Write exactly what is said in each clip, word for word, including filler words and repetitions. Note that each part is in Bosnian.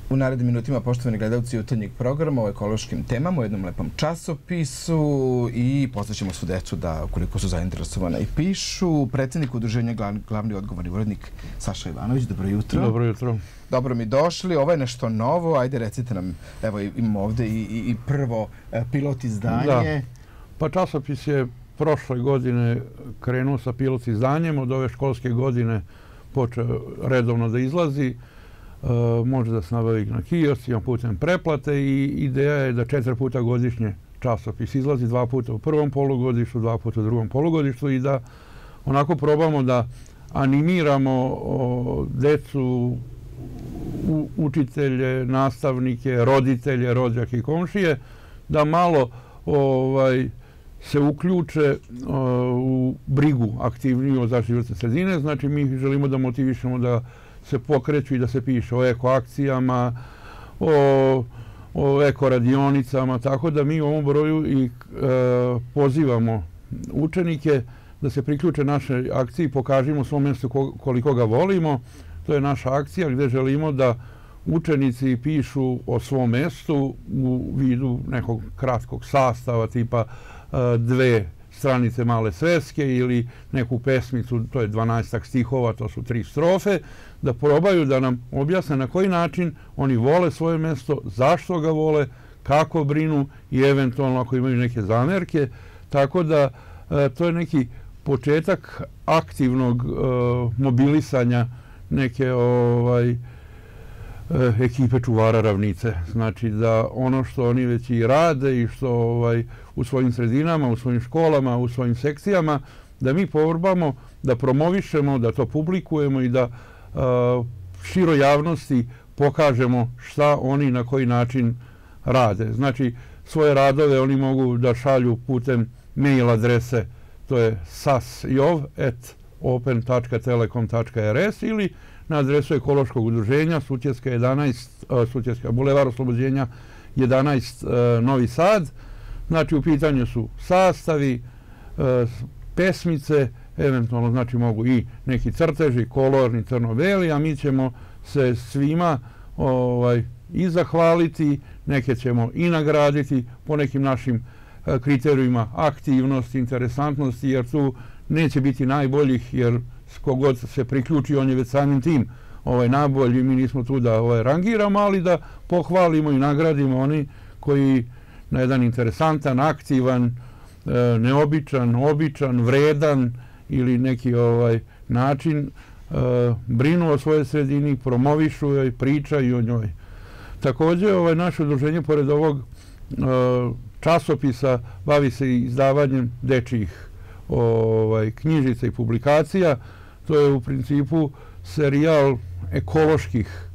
U narednim minutima, poštovani gledalci jutarnjeg programa o ekološkim temama, u jednom lepom časopisu i pozvaćemo svu decu da, ukoliko su zainteresovana, i pišu. Predsjednik udruženja, glavni odgovorni urednik Saša Ivanović, dobro jutro. Dobro jutro. Dobro mi došli. Ovo je nešto novo. Ajde, recite nam, evo imamo ovdje i, i, i prvo pilot izdanje. Da. Pa časopis je prošle godine krenuo sa pilot izdanjem, od ove školske godine počeo redovno da izlazi. Uh, može da se nabavi na kioscima putem preplate i ideja je da četiri puta godišnje časopis izlazi, dva puta u prvom polugodištu, dva puta u drugom polugodištu i da onako probamo da animiramo o, decu, u, učitelje, nastavnike, roditelje, rođake i komšije da malo ovaj, se uključe o, u brigu aktivniju o zaštiti životne sredine. Znači mi želimo da motivišemo da se pokreću i da se piše o ekoakcijama, o, o ekoradionicama, tako da mi u ovom broju i e, pozivamo učenike da se priključe našoj akciji, pokažimo svom mjestu koliko ga volimo. To je naša akcija gdje želimo da učenici pišu o svom mjestu u vidu nekog kratkog sastava, tipa e, dve stranice male sveske ili neku pesmicu, to je dvanaestak stihova, to su tri strofe, da probaju da nam objasne na koji način oni vole svoje mjesto, zašto ga vole, kako brinu i eventualno ako imaju neke zamerke. Tako da e, to je neki početak aktivnog e, mobilisanja neke ovaj, e, ekipe čuvara ravnice. Znači da ono što oni već i rade i što ovaj, u svojim sredinama, u svojim školama, u svojim sekcijama, da mi probamo da promovišemo, da to publikujemo i da uh, široj javnosti pokažemo šta oni na koji način rade. Znači, svoje radove oni mogu da šalju putem mail adrese, to je sasjov at open tačka telekom tačka r s ili na adresu ekološkog udruženja Sutjeska jedanaest, uh, Sutjeska bulevar Oslobođenja jedanaest uh, Novi Sad. Znači, u pitanju su sastavi, e, pesmice, eventualno znači mogu i neki crteži, kolorni, crno-beli, a mi ćemo se svima ovaj, i zahvaliti, neke ćemo i nagraditi po nekim našim e, kriterijima aktivnosti, interesantnosti, jer tu neće biti najboljih, jer kogod se priključi, on je već samim tim ovaj, najbolji, mi nismo tu da ovaj, rangiramo, ali da pohvalimo i nagradimo oni koji na jedan interesantan, aktivan, neobičan, običan, vredan ili neki ovaj način brinu o svojoj sredini, promovišu joj, pričaju o njoj. Također, ovaj, naše udruženje, pored ovog časopisa, bavi se izdavanjem dečjih ovaj, knjižica i publikacija. To je u principu serijal ekoloških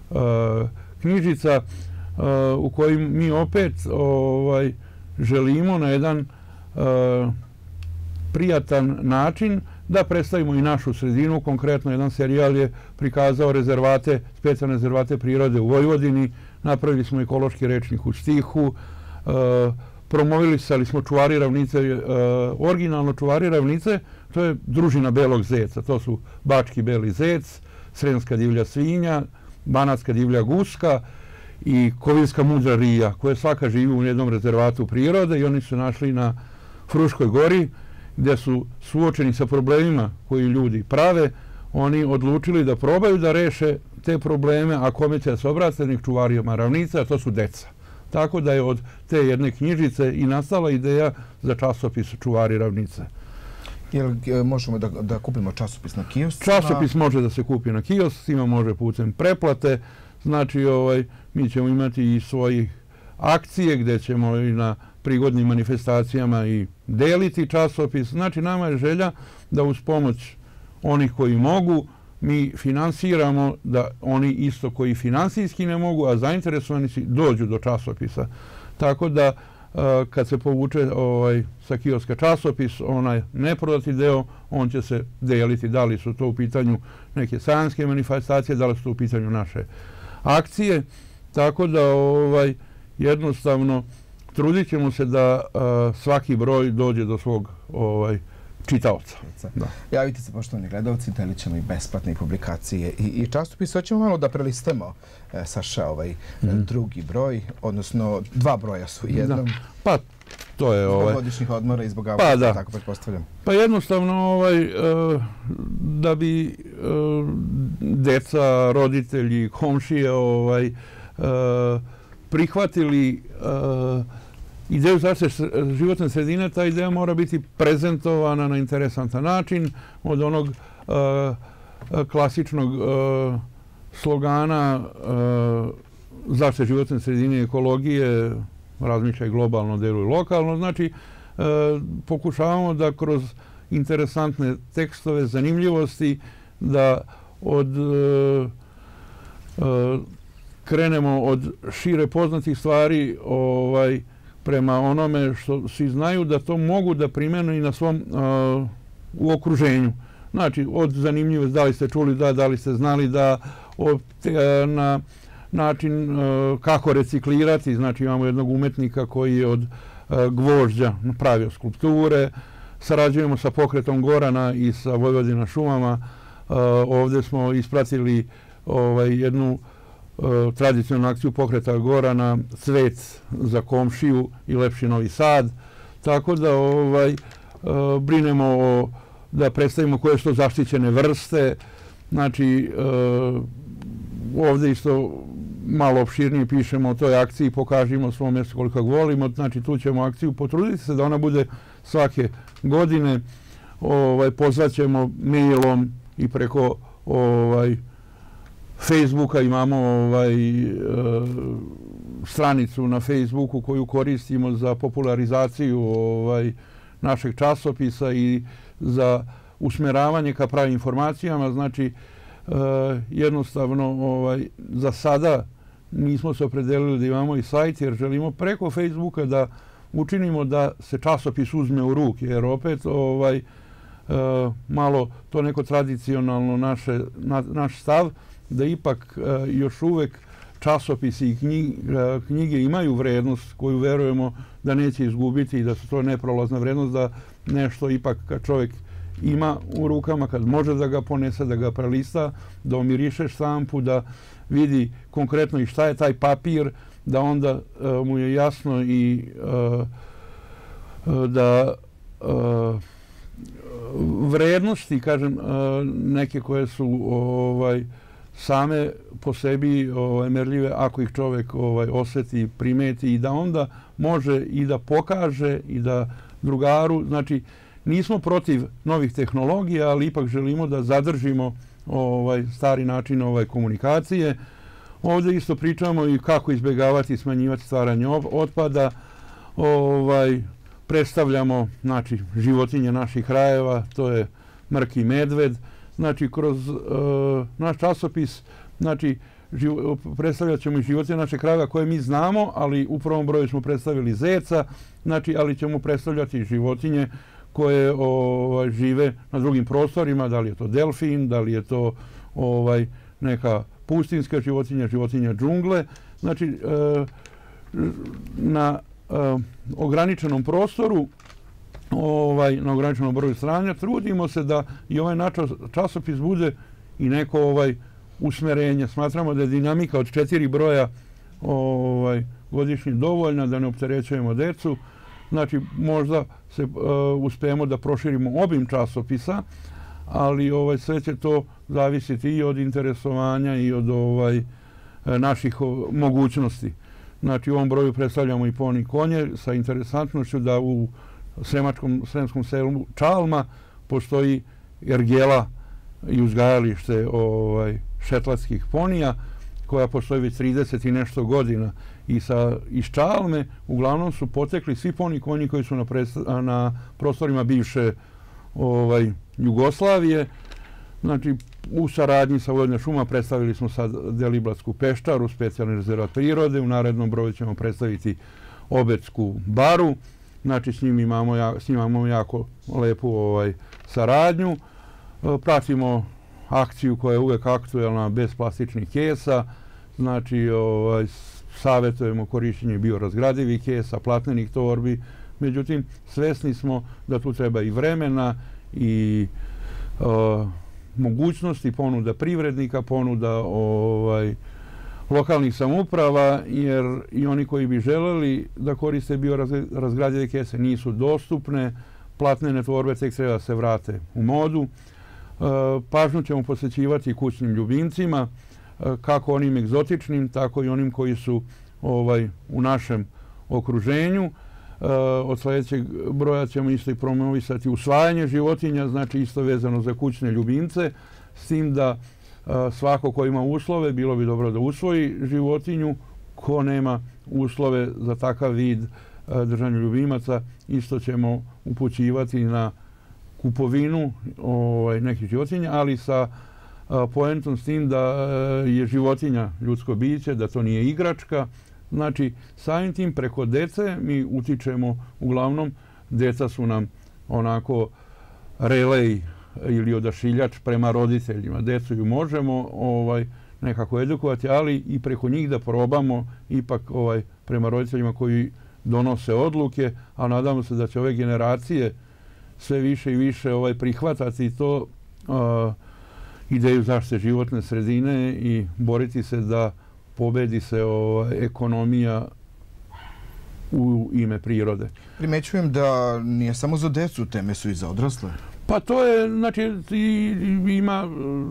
knjižica Uh, u kojim mi opet ovaj, želimo na jedan uh, prijatan način da predstavimo i našu sredinu. Konkretno, jedan serijal je prikazao rezervate, specijalne rezervate prirode u Vojvodini. Napravili smo ekološki rečnik u stihu. Uh, promovilisali smo čuvari ravnice, uh, originalno čuvari ravnice, to je družina belog zeca. To su bački beli zec, sremska divlja svinja, banatska divlja guska i kovinska mudra rija, koja svaka živi u jednom rezervatu prirode, i oni su našli na Fruškoj gori, gdje su suočeni sa problemima koji ljudi prave. Oni odlučili da probaju da reše te probleme, a kome će se obratiti čuvarima ravnica, a to su deca. Tako da je od te jedne knjižice i nastala ideja za časopis Čuvari ravnice. Jel možemo da, da kupimo časopis na kioscima? Časopis može da se kupi na kioscima, može putem preplate. Znači, ovaj, mi ćemo imati i svoje akcije gdje ćemo i na prigodnim manifestacijama i deliti časopis. Znači, nama je želja da uz pomoć onih koji mogu, mi finansiramo, da oni isto koji finansijski ne mogu, a zainteresovani si, dođu do časopisa. Tako da, kad se povuče ovaj, sa kioska časopis, onaj neprodati deo, on će se deliti. Da li su to u pitanju neke sajanske manifestacije, da li su to u pitanju naše akcije. Tako da ovaj, jednostavno trudit ćemo se da a, svaki broj dođe do svog ovaj, čitaoca. Da. Javite se, poštovani gledalci, delit ćemo i besplatne publikacije i, i časopise. Hoćemo malo da prelistemo, e, Saša, ovaj mm. drugi broj, odnosno dva broja su jednom. Da. Pa, to je... Zbog ovaj, godišnjih odmora i zbog pa, augusta, da. tako pretpostavljam. Pa jednostavno, ovaj, e, da bi e, deca, roditelji, komšije ovaj, e, prihvatili e, ideju zaštite životne sredine, ta ideja mora biti prezentovana na interesantan način od onog uh, klasičnog uh, slogana uh, zaštite životne sredine i ekologije, razmišljaj globalno, deluj lokalno. Znači, uh, pokušavamo da kroz interesantne tekstove, zanimljivosti, da od uh, uh, krenemo od šire poznatih stvari, ovaj, prema onome što svi znaju da to mogu da primjenu i na svom uh, u okruženju. Znači, od zanimljivosti, da li ste čuli da, da li ste znali da, od, te, na način uh, kako reciklirati. Znači, imamo jednog umetnika koji je od uh, gvožđa napravio skulpture. Sarađujemo sa pokretom Gorana i sa Vojvodina šumama. Uh, ovdje smo ispratili ovaj, jednu Uh, tradicionalnu akciju pokreta Gorana, cvet za komšiju i lepši Novi Sad. Tako da ovaj, uh, brinemo o, da predstavimo koje su to zaštićene vrste. Znači, uh, ovdje isto malo opširnije pišemo o toj akciji, pokažimo svom mjestu koliko volimo. Znači, tu ćemo akciju potruditi se da ona bude svake godine. Ovaj, pozvat ćemo mailom i preko ovaj, Facebooka, imamo ovaj, e, stranicu na Facebooku koju koristimo za popularizaciju ovaj, našeg časopisa i za usmjeravanje ka pravim informacijama. Znači, e, jednostavno, ovaj, za sada nismo se opredelili da imamo i sajt, jer želimo preko Facebooka da učinimo da se časopis uzme u ruke, jer opet ovaj, e, malo to neko tradicionalno naše, na, naš stav, da ipak uh, još uvek časopisi i knjige, uh, knjige imaju vrednost koju verujemo da neće izgubiti i da su to neprolazna vrednost, da nešto ipak kad čovjek ima u rukama, kad može da ga ponese, da ga prelista, da omiriše štampu, da vidi konkretno i šta je taj papir, da onda uh, mu je jasno i uh, uh, da uh, vrednosti, kažem, uh, neke koje su ovaj, same po sebi ovaj, merljive ako ih čovjek ovaj, osjeti, primeti i da onda može i da pokaže i da drugaru. Znači, nismo protiv novih tehnologija, ali ipak želimo da zadržimo ovaj, stari način ovaj, komunikacije. Ovdje isto pričamo i kako izbjegavati i smanjivati stvaranje otpada. Ovaj, predstavljamo znači, životinje naših krajeva, to je mrki medved. Znači, kroz uh, naš časopis, znači, živ, predstavljat ćemo i životinje našeg krajeva koje mi znamo, ali u prvom broju smo predstavili zeca, znači, ali ćemo predstavljati i životinje koje ovaj, žive na drugim prostorima, da li je to delfin, da li je to ovaj, neka pustinska životinja, životinja džungle. Znači, uh, na uh, ograničenom prostoru, ovaj, na ograničenom broju stranja, trudimo se da i ovaj naš časopis bude i neko ovaj, usmjerenje. Smatramo da je dinamika od četiri broja ovaj, godišnje dovoljna, da ne opterećujemo decu. Znači, možda se uh, uspijemo da proširimo obim časopisa, ali ovaj, sve će to zavisiti i od interesovanja i od ovaj, naših mogućnosti. Znači, u ovom broju predstavljamo i poni konje sa interesantnošću da u Sremačkom, sremskom selu Čalma postoji ergela i uzgajalište ovaj, šetlatskih ponija koja postoji već trideset i nešto godina. I sa, iz Čalme uglavnom su potekli svi poni konji koji su na, predsta, na prostorima bivše ovaj, Jugoslavije. Znači, u saradnji sa Vojvodina šuma predstavili smo sad Deliblatsku peščaru, specijalni rezervat prirode. U narednom broju ćemo predstaviti Obetsku baru. Znači, s njim imamo, s njim imamo jako lepu ovaj, saradnju. Pratimo akciju koja je uvek aktuelna bez plastičnih kesa. Znači, ovaj, savjetujemo korištenje biorazgradivih kesa, platnenih torbi. Međutim, svesni smo da tu treba i vremena i uh, mogućnosti, ponuda privrednika, ponuda ovaj, lokalnih samouprava, jer i oni koji bi želeli da koriste biorazgradive kese nisu dostupne, platnene torbe tek treba se vrate u modu. Pažnju ćemo posvećivati kućnim ljubimcima, kako onim egzotičnim, tako i onim koji su ovaj, u našem okruženju. Od sljedećeg broja ćemo isto i promovisati usvajanje životinja, znači isto vezano za kućne ljubimce, s tim da svako ko ima uslove, bilo bi dobro da usvoji životinju. Ko nema uslove za takav vid držanja ljubimaca, isto ćemo upućivati na kupovinu ovaj, nekih životinja, ali sa a, poentom s tim da a, je životinja ljudsko biće, da to nije igračka. Znači, samim tim preko dece mi utičemo, uglavnom, deca su nam onako relej ili odašiljač prema roditeljima. Decu ju možemo ovaj, nekako edukovati, ali i preko njih da probamo ipak ovaj, prema roditeljima koji donose odluke, a nadamo se da će ove generacije sve više i više ovaj, prihvatati to uh, ideju zaštite životne sredine i boriti se da pobedi se ovaj, ekonomija u ime prirode. Primećujem da nije samo za decu, teme su i za odrasle. Pa to je, znači, ima,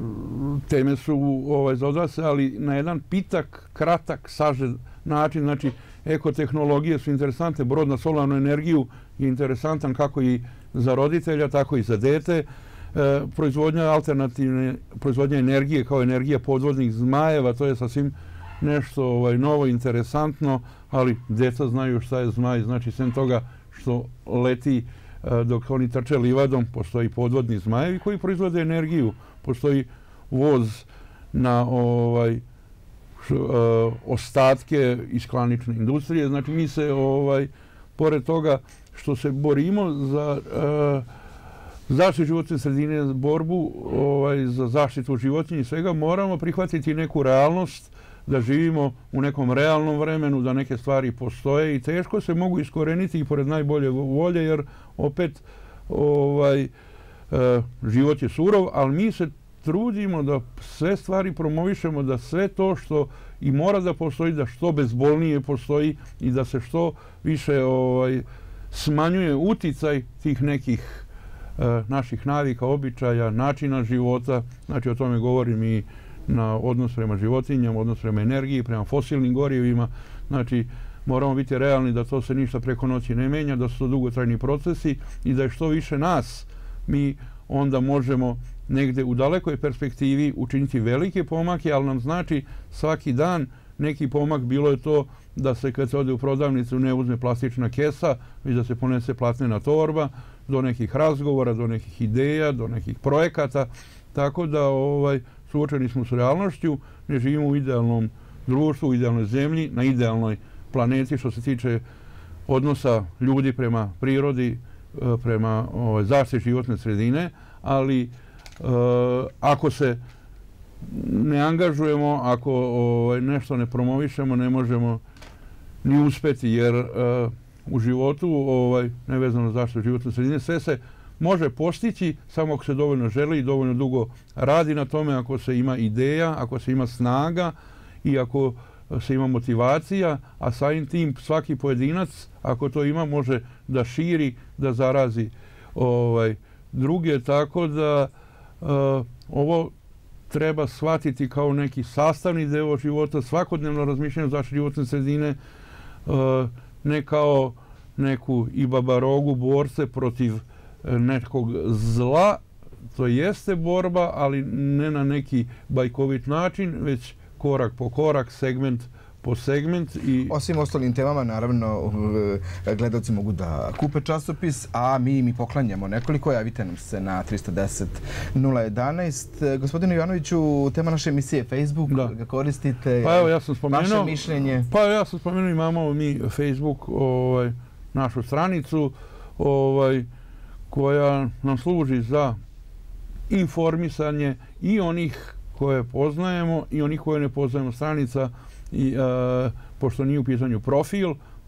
teme su ovaj, za odrasle, ali na jedan pitak, kratak, sažet način, znači, ekotehnologije su interesantne, brod na solarnu energiju je interesantan kako i za roditelja, tako i za dete. E, proizvodnja alternativne, proizvodnja energije kao energija podvodnih zmajeva, to je sasvim nešto ovaj, novo, interesantno, ali djeca znaju šta je zmaj, znači sem toga što leti e, dok oni trče livadom, postoji podvodni zmajevi koji proizvode energiju, postoji voz na ovaj, š, e, ostatke iz klanične industrije, znači mi se ovaj, pored toga što se borimo za e, zaštitu životne sredine, borbu ovaj, za zaštitu životinja i svega, moramo prihvatiti neku realnost, da živimo u nekom realnom vremenu, da neke stvari postoje i teško se mogu iskoreniti i pored najbolje volje, jer opet ovaj, e, život je surov, ali mi se trudimo da sve stvari promovišemo, da sve to što i mora da postoji, da što bezbolnije postoji i da se što više ovaj, smanjuje uticaj tih nekih e, naših navika, običaja, načina života. Znači o tome govorim i na odnos prema životinjama, odnos prema energiji, prema fosilnim gorivima. Znači moramo biti realni da to se ništa preko noći ne menja, da su to dugotrajni procesi i da je što više nas mi onda možemo negde u dalekoj perspektivi učiniti velike pomake, ali nam znači svaki dan neki pomak. Bilo je to da se kad se ode u prodavnicu ne uzme plastična kesa, već da se ponese platnena torba, do nekih razgovora, do nekih ideja, do nekih projekata. Tako da ovaj, suočeni smo s realnošću, ne živimo u idealnom društvu, u idealnoj zemlji, na idealnoj planeti što se tiče odnosa ljudi prema prirodi, prema ovaj, zaštiti životne sredine, ali e, ako se ne angažujemo, ako ovaj, nešto ne promovišemo, ne možemo ni uspeti, jer e, u životu, ovaj, nevezano za zaštitu životne sredine, sve se može postići samo ako se dovoljno želi i dovoljno dugo radi na tome, ako se ima ideja, ako se ima snaga i ako se ima motivacija, a samim tim svaki pojedinac, ako to ima, može da širi, da zarazi ovaj, druge, tako da uh, ovo treba shvatiti kao neki sastavni deo života, svakodnevno razmišljanje o zaštiti životne sredine, uh, ne kao neku i babarogu borce protiv nekog zla. To jeste borba, ali ne na neki bajkovit način, već korak po korak, segment po segment. I o svim ostalim temama, naravno, gledalci mogu da kupe časopis, a mi mi poklanjamo nekoliko. Javite nam se na trista deset nula jedanaest. Gospodine Jovanoviću, tema naše emisije je Facebook, da ga koristite. Pa evo, ja sam spomenuo, vaše mišljenje. Pa ja sam spomenuo, imamo mi Facebook, ovaj, našu stranicu, ovaj, koja nam služi za informisanje i onih koje poznajemo i onih koje ne poznajemo. Stranica, i, e, pošto nije u pitanju profil,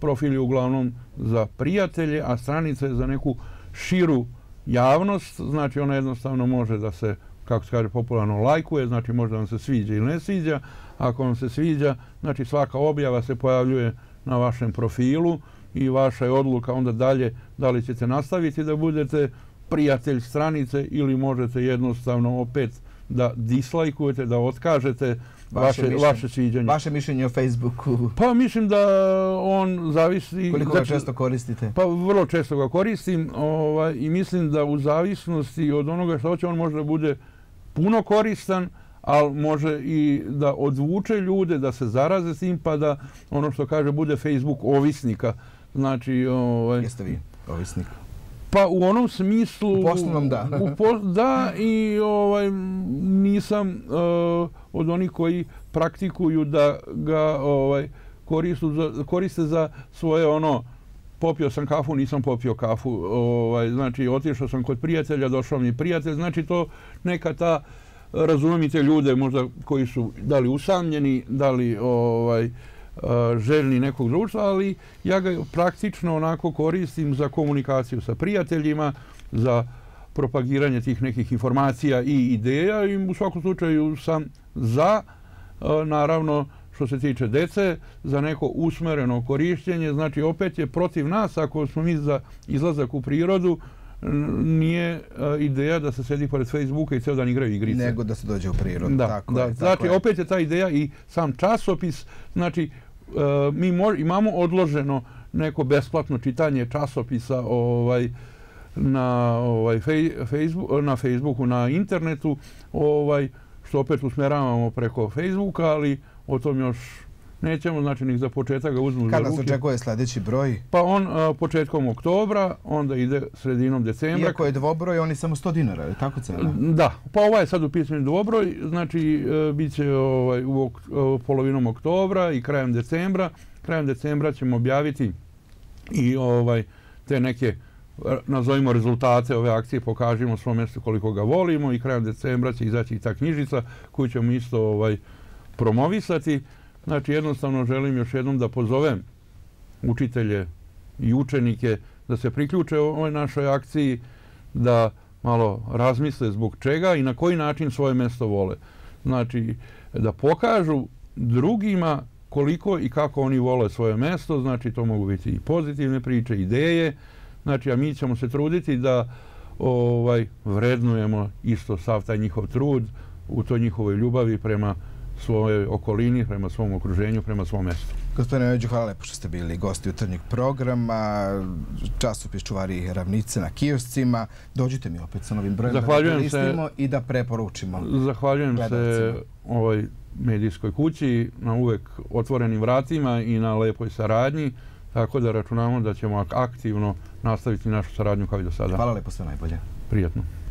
profil je uglavnom za prijatelje, a stranica je za neku širu javnost, znači ona jednostavno može da se, kako se kaže popularno, lajkuje, znači može da vam se sviđa ili ne sviđa. Ako vam se sviđa, znači svaka objava se pojavljuje na vašem profilu i vaša je odluka onda dalje da li ćete nastaviti da budete prijatelj stranice ili možete jednostavno opet da dislajkujete, da otkažete vaše, vaše, vaše sviđanje. Vaše mišljenje o Facebooku? Pa mislim da on zavisi... Koliko ga često koristite? Pa vrlo često ga koristim ovaj, i mislim da u zavisnosti od onoga što hoće on može da bude puno koristan, ali može i da odvuče ljude, da se zaraze s tim, pa da ono što kaže bude Facebook ovisnika. Znači, ovaj... Jeste vi ovisnik? Pa u onom smislu... U poslovnom da. u po, da i ovaj, nisam uh, od onih koji praktikuju da ga ovaj, koristu za, koriste za svoje ono popio sam kafu, nisam popio kafu. Ovaj, znači, otišao sam kod prijatelja, došao mi prijatelj. Znači, to neka ta, razumite ljude možda koji su da li usamljeni, da li ovaj, željni nekog društva, ali ja ga praktično onako koristim za komunikaciju sa prijateljima, za propagiranje tih nekih informacija i ideja i u svakom slučaju sam za, naravno, što se tiče dece, za neko usmereno korištenje. Znači, opet je protiv nas, ako smo mi za izlazak u prirodu, nije ideja da se sedi pored Facebooka i ceo dan igraju igrice. Nego da se dođe u prirodu. Da, tako da. je, tako znači, je. opet je ta ideja i sam časopis. Znači, mi mož, imamo odloženo neko besplatno čitanje časopisa ovaj, na, ovaj, fej, Facebook, na Facebooku, na internetu, ovaj, što opet usmeravamo preko Facebooka, ali o tom još nećemo, znači nik za početak ga uzmu za ruke. Kada se očekuje sljedeći broj? Pa on a, početkom oktobra, onda ide sredinom decembra. Iako je dvobroj, on je samo sto dinara, je tako cena? Da, pa ovaj je sad u pitanju dvobroj, znači e, bit će ovaj, u ok, polovinom oktobra i krajem decembra. Krajem decembra ćemo objaviti i ovaj, te neke, nazovimo rezultate ove akcije, pokažemo svom mjestu koliko ga volimo i krajem decembra će izaći i ta knjižica koju ćemo isto ovaj, promovisati. Znači, jednostavno želim još jednom da pozovem učitelje i učenike da se priključe ovoj našoj akciji, da malo razmisle zbog čega i na koji način svoje mjesto vole. Znači, da pokažu drugima koliko i kako oni vole svoje mjesto, znači to mogu biti i pozitivne priče, ideje, znači, a mi ćemo se truditi da ovaj, vrednujemo isto sav taj njihov trud u toj njihovoj ljubavi prema svojoj okolini, prema svom okruženju, prema svom mjestu. Gospodine Među, hvala lepo što ste bili gosti jutarnjeg programa, časopis Čuvari ravnice na kioscima. Dođite mi opet sa novim brojem da koristimo i da preporučimo. Zahvaljujem se ovoj medijskoj kući na uvek otvorenim vratima i na lepoj saradnji, tako da računamo da ćemo aktivno nastaviti našu saradnju kao i do sada. Hvala lepo, sve najbolje. Prijatno.